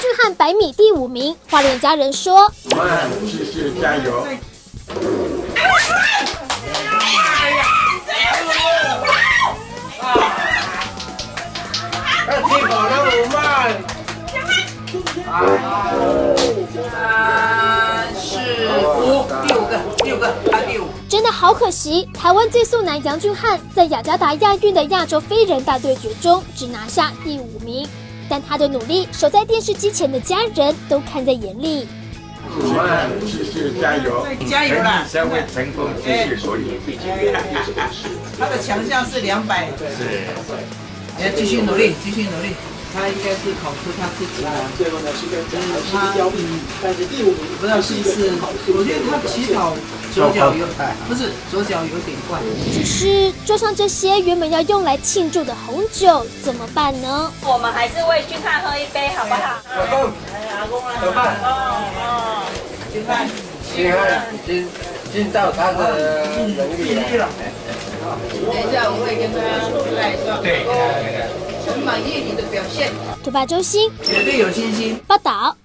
俊翰100米第5名，花莲家人说：“ 我们继续加油！” 第五。 真的好可惜，台湾最速男杨俊翰在雅加达亚运的亚洲飞人大对决中只拿下第5名，但他的努力，守在电视机前的家人都看在眼里。 我们继续加油！ 加油啦！ 将会成功继续所以他的强项是200，是，要继续努力，继续努力。他应该是考出他自己的，最后呢是跟他交臂，但是第5名不知道是，我觉得他起跑左脚有点怪。 只是桌上这些原本要用来庆祝的红酒怎么办呢？ 我们还是为俊翰喝一杯，好不好？ 老公，怎么办？ 俊翰已经到他的能力了。 等一下，我会跟他来说。对。很满意你的表现。 土巴周星绝对有信心。 报道。